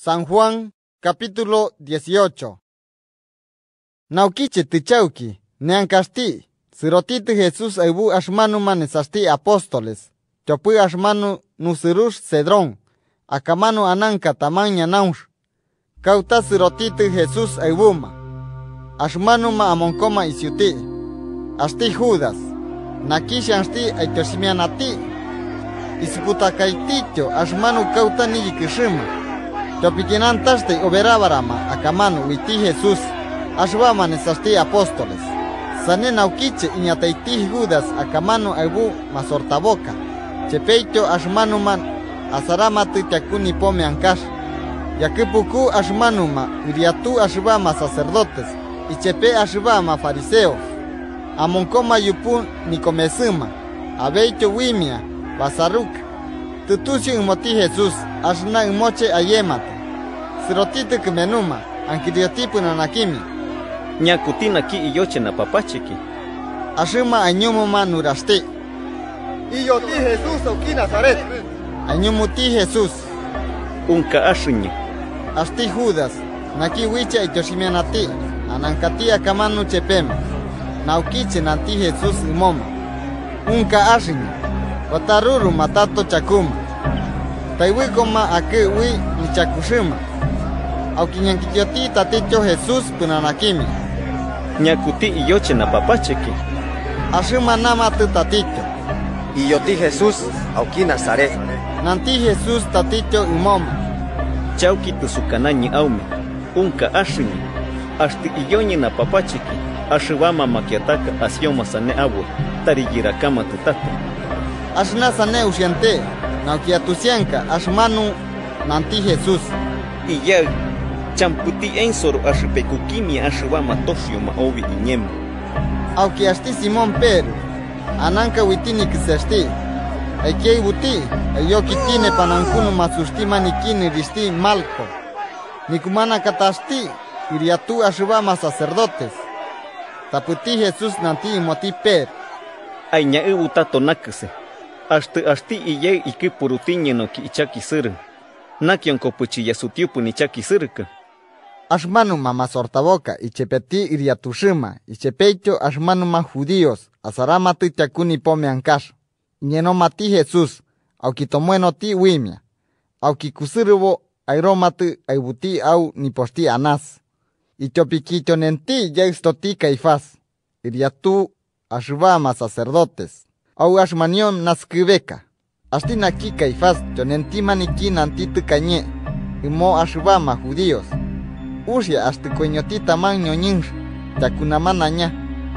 San Juan, capítulo 18. Naukiche tichauki, neankasti, sirotite Jesús aibu ashmanu manesasti apóstoles, chopu ashmanu nusirush cedrón, akamanu ananka tamaña naush, kauta sirotite Jesús aibuma, ashmanu ma amonkoma isiuti, asti Judas, nakishansti aitoshimianati, isiputakaiticho ashmanu kauta niyikishima, Topikinantaste oberabarama akamanu witi Jesús, ashwama nesasti apóstoles. Sane naukiche iñataiti Judas akamanu aibu masortaboka. Chepeito ashmanuma asarama titakuni pome ankash. Yakipuku ashmanuma uriatu ashwama sacerdotes. Y chepe ashwama fariseos. Amonkoma yupu nikomesuma. Abeito wimia basaruka. Tutusi umoti Jesús ashna umoche ayemate. Sirotite kumenuma, ankiriotipu nanakimi. Nyakutina ki iyoche na papachiki. Ashuma añumuma nurasti. Iyoti Jesús oki Nazaret. Añumuti Jesús. Unka ashiña. Asti Judas, naki wicha itoshimianati, anankati akamanu chepem. Naukiche nanti Jesús imoma. Unka ashiña. Wataruru matato chakuma. Taiwikoma ake wi nichakushima. Aukinyankitioti taticho Jesús punanakimi. Nyakuti iyoche na papachiki. Ashima nama taticho. Iyoti Jesús oki Nazaret. Nanti Jesús taticho imoma. Chauki tusukanañi aume. Unka ashiñi. Ashti iyoñi na papachiki. Ashiwama makiataka asioma sane abu. Tariyirakama tutata. Ashna sane usiante. Naukiatusianka ashmanu nanti Jesús. Iyag. Champuti ensoro ashipekukimi ashiwama toshio obi inyem. Auki asti Simón Pedro, ananka witini kisasti, aikei buti, ayokitine panankunu masusti manikini risti malco, nikumana katasti, iriatu ashiwama sacerdotes, taputi Jesús nanti imoti Pedro. Aiña ubutato nakse, asti iye ikipurutiñe no ki ichaki sir, nakion kopuchi yasutiupu ni chaki sirka. Ashmanuma masortaboka, ichepeti iriatushima, ichepecho ashmanuma judíos, asarama titakuni pome ankash. Nyenomati Jesús, aukitomueno ti wimia, aukikusirubo airomati aibuti au niposti anas. Ichopiquicho nenti yextoti Caifás, iriatu ashvama sacerdotes, au ashmanion naskibeka. Astinaki Caifás, chonenti maniki nantiti cañe, imo ashvama judíos. Usia hasta coñoti tamaño ñinsh, takunamanaña.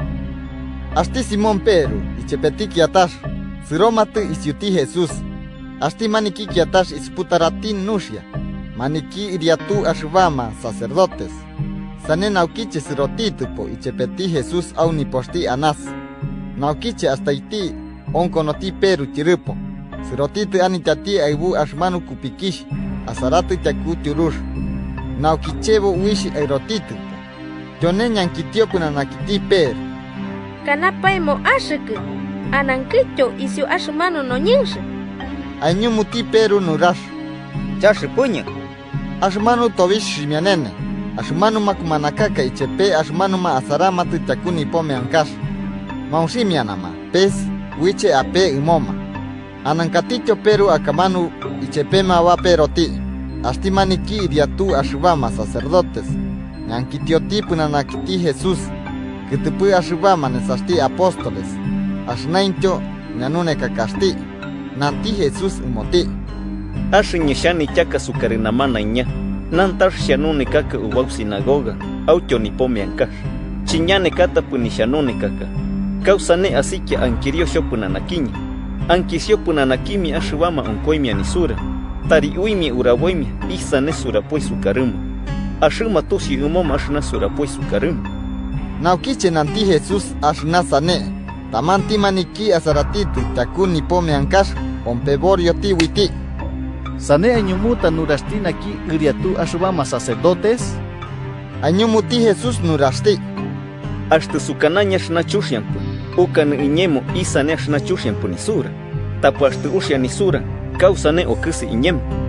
Asti Simón Pedro, ichepeti kiatash, siromati isiuti Jesús. Asti maniki kiatash isputaratin nusia, maniki iriatu ashvama sacerdotes. Sane naukiche sirotitupo, ichepeti Jesús au niposti anas. Naukiche hasta iti, onkonoti Pedro chiripo. Sirotiti anitati aibu ashmanu kupikish, asarati chaku tirush. Naukichevo wishi aerotitu. Yone nyankitio punanakiti per. Kanapaimo ashiku. Anankicho isio ashmanu no nyinshi. Añumuti peru nurash. Chashipuña. Ashmanu tovish mianene. Ashmanu makumanakaka ichepe ashmanu ma asarama titakuni pome ankash. Maushimianama. Pes wiche ape imoma. Anankaticho peru akamanu ichepe mawa peroti. Asti maniki iriatu ashvama sacerdotes, nyankitioti punanakiti Jesús, kitipu ashvama nesasti apóstoles, ashnaincho nyanune kakasti, nanti Jesús imoti. Ashiñe shani chaka sukarinamana iña, nantar shanune kaka ubau sinagoga, aucho ni pome ankash, chiñane kata puni shanune kaka, kausane asikia ankirio shopunanakiña, ankisio punanakimi ashvama onkoimia nisura. Tari uimi uraboimia, isane surapoi sukaruma. Ashuma tosi umoma ashna surapoi sukaruma. Naukiche nanti Jesús ashna sane. Tamanti maniki asaratiti takuni pome ankash, ompeborio ti witi. Sane añumuta nurastina ki iriatu ashubama sacerdotes. Añumuti Jesús nurasti. Hasta sukanaña ashna chushiampu. Ukan iñemo isane ashna chushiampu nisura. Tapu hasta ushia nisura. Kausane o kisi iñem.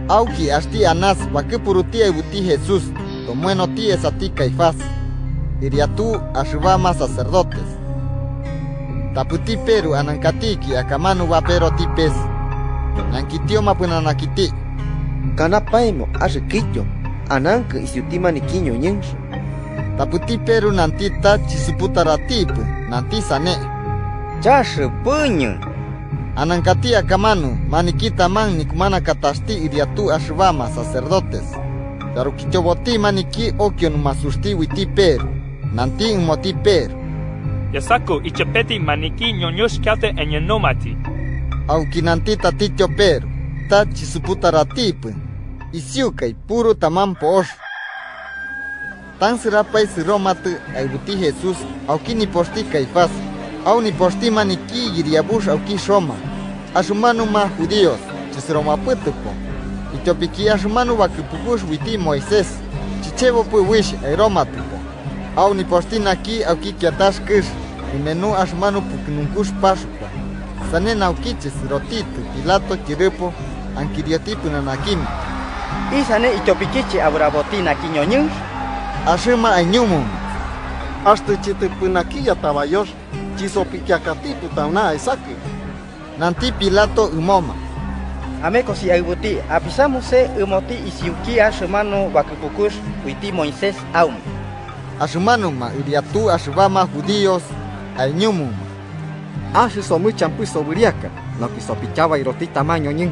Auki asti Anás wakipurutia ibuti Jesús, tomueno ti esati Caifás, iriatu ashubama sacerdotes. Taputi peru anankatiki akamanu vapero tipes, nankitio mapunanakiti. Canapaimo ashiquillo, ananque y siutima niquiño ñenso. Taputi peru nantita chisuputaratif, nanti sane. Chash puño. Anankati akamanu, manikita man nikumana katasti iriatu ashubama sacerdotes. Darukichoboti maniki okion masusti witi peru, nanti moti peru. Yasaku ichapeti maniki ñoñosh kate enyenomati. Aunque nanti tatitio peru, ta chisuputaratip, isiukai puro taman posh. Tan sirapai siromatu aibuti Jesús, auki ni posti Caifás, au ni posti maniki yiriabush auki shoma. Ashumanu ma judíos, chisroma putupo. Itopiki ashumanu wakipukush witi Moisés, chichevo pu wish airomatupo. Au ni posti naki auki kiatash kish, imenu ashumanu pukinunkush pasukwa. Sane naukichis rotitu, Pilato kiripo, ankiriotipu nanakimi. Isane itopikichi abrabotina quiñoñus. Ashima añumum. Hasta chitipinaquilla tabayosh, chisopiquiacatitu tauna isaki. Nanti Pilato umoma. Ameco si aibuti, apisamuse umoti isiuki ashumano wakipukush witi Moisés aum. Ashumanuma iriatu ashubama judíos, añumum. Ashi somu champu soburiaka, no pisopichaba iroti tamaño ñen.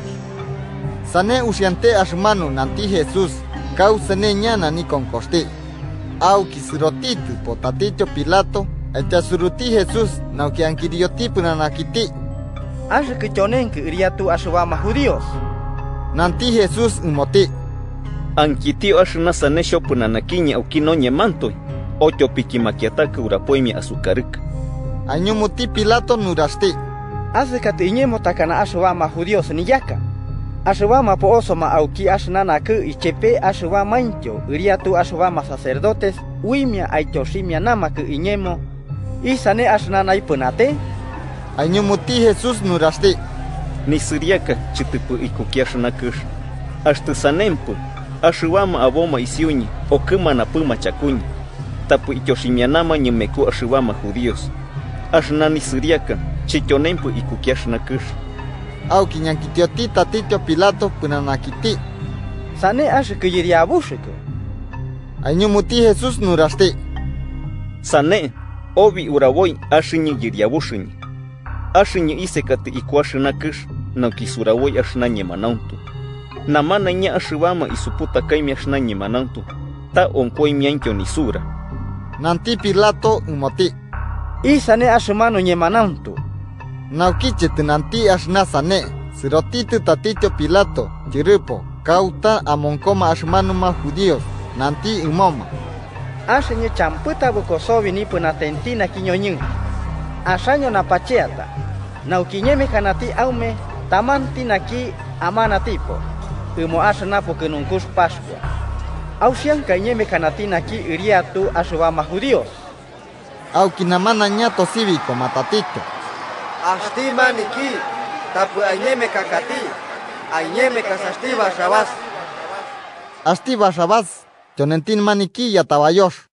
Sane usiante ashumanu nanti Jesús, causane ñana ni concosti. Au kisirotitu potaticho Pilato, echasuruti Jesús, nauki ankiriotipu nanakiti. Ashi kichonen que iriatu ashubama judíos. Nanti Jesús umoti. Ankitio ashna sane shopunanakiña ukino ñemantoi, ocho pikimakiataka urapoimi azucarika. Añumuti Pilato nurasti. Hace katiñemo takana ashubama judíos ni yaka. Ashubama po osoma auki ashnana ku ichepe ashubama incho, iriatu ashubama sacerdotes, uimia aichoshimia nama ku iñemo, isane ashnana ipunate. Añumuti Jesús nurasti. Ni siriaka chitipu ikukiashnakush. Hasta sanempu, ashubama aboma isiuñi, okimana puma chakuñi. Tapu ichoshimianama ñemeku ashubama judíos. Ashnani siriaka, chichonempu ikukiashnakush. Auki ñankitioti tatitio Pilato punanakiti. Sane ashi kuyiriabushiku. Añumuti Jesús nurasti. Sane, obi uraboy ashiñi yiriabushiñi. Ashiñi isekati ikuashnakush, no kisuraboy ashnañe manantu. Namana ña ashibama isuputa kaimi ashnañe manantu. Ta onkoi miankyo nisura. Nanti Pilato umoti. Isane ashumano ñemanantu. Naukichit nanti ashna sane, sirotitu tatitio Pilato, chiripo, cauta amonkoma ashmanuma judíos, nanti umoma. Asheñe champuta bukosobi ni punatentina kiñoñin. Ashaño napacheata. Naukiñeme kanati aume, tamanti naki amana tipo. Umo ashnapo kenunkush Pascua. Aushian kañeme kanati naki iriatu ashubama judíos. Auki namana ñato cívico matatito. Asti maniki, tapu añeme kakati, añeme kasasti bashabas. Asti bashabas, chonentin maniki yatabayosh.